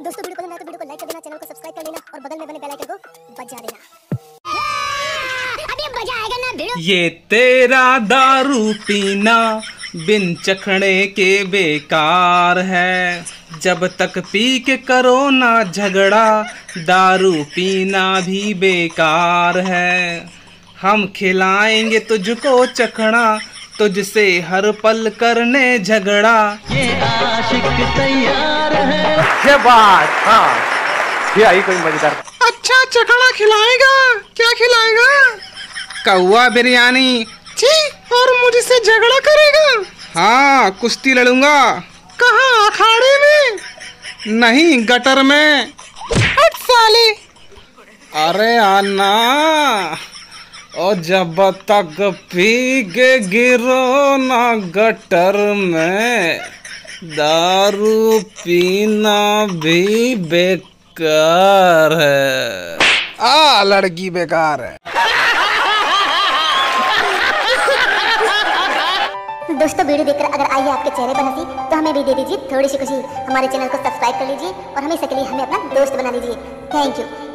दोस्तों वीडियो पसंद आए तो वीडियो को लाइक कर देना, चैनल को सब्सक्राइब कर लेना और बगल में बने बेल आइकन को बजा देना। अभी मजा आएगा ना वीडियो। ये तेरा दारू पीना बिन चखने के बेकार है। जब तक पी के करो ना झगड़ा, दारू पीना भी बेकार है। हम खिलाएंगे तुझको चखना, तुझसे हर पल करने झगड़ा। ये आशिक तैयार है। ये बात, हाँ, ये आई कोई मजेदार। अच्छा चखड़ा खिलाएगा? क्या खिलाएगा? कौवा बिरयानी। जी, और मुझसे झगड़ा करेगा? हाँ, कुश्ती लड़ूंगा। कहाँ, अखाड़े में? नहीं, गटर में। हट साले। अरे आना, और जब तक पी के गिरो ना गटर में, दारू पीना भी बेकार है। लड़की बेकार है। दोस्तों वीडियो देखकर अगर आई है आपके चेहरे पर हंसी तो हमें भी दे दीजिए थोड़ी सी खुशी। हमारे चैनल को सब्सक्राइब कर लीजिए और हमेशा के लिए हमें अपना दोस्त बना लीजिए। Thank you.